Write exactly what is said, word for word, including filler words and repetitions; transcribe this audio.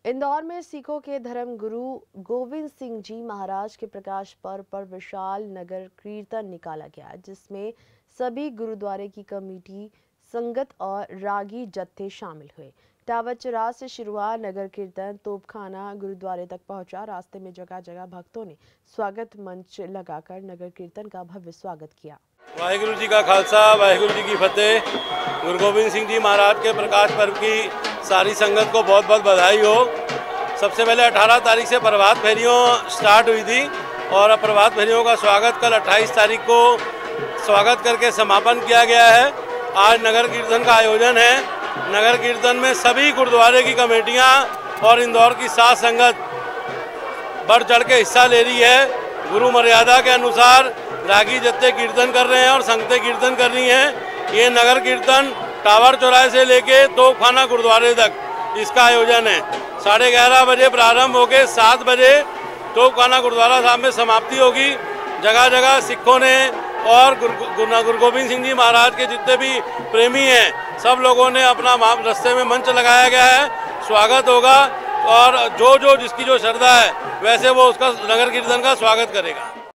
इंदौर में सिखों के धर्म गुरु गोविंद सिंह जी महाराज के प्रकाश पर्व पर विशाल नगर कीर्तन निकाला गया, जिसमें सभी गुरुद्वारे की कमेटी, संगत और रागी जत्थे शामिल हुए। टावर चौराहे से शुरू हुआ नगर कीर्तन तोपखाना गुरुद्वारे तक पहुंचा। रास्ते में जगह जगह भक्तों ने स्वागत मंच लगाकर नगर कीर्तन का भव्य स्वागत किया। वाहिगुरु जी का खालसा, वाहिगुरु जी की फतेह। गुरु गोविंद सिंह जी महाराज के प्रकाश पर्व की सारी संगत को बहुत बहुत बधाई हो। सबसे पहले अठारह तारीख से प्रभात फेरियों स्टार्ट हुई थी और प्रभात फेरियों का स्वागत कल अट्ठाईस तारीख को स्वागत करके समापन किया गया है। आज नगर कीर्तन का आयोजन है। नगर कीर्तन में सभी गुरुद्वारे की कमेटियां और इंदौर की साध संगत बढ़ चढ़ के हिस्सा ले रही है। गुरु मर्यादा के अनुसार रागी जत्थे कीर्तन कर रहे हैं और संगतें कीर्तन कर रही हैं। ये नगर कीर्तन टावर चौराहे से लेके तोपखाना गुरुद्वारे तक इसका आयोजन है। साढ़े ग्यारह बजे प्रारंभ होकर सात बजे तोपखाना गुरुद्वारा साहब में समाप्ति होगी। जगह जगह सिखों ने और गुरु गुरु गोविंद सिंह जी महाराज के जितने भी प्रेमी हैं, सब लोगों ने अपना रास्ते में मंच लगाया गया है। स्वागत होगा और जो जो जिसकी जो श्रद्धा है वैसे वो उसका नगर कीर्तन का स्वागत करेगा।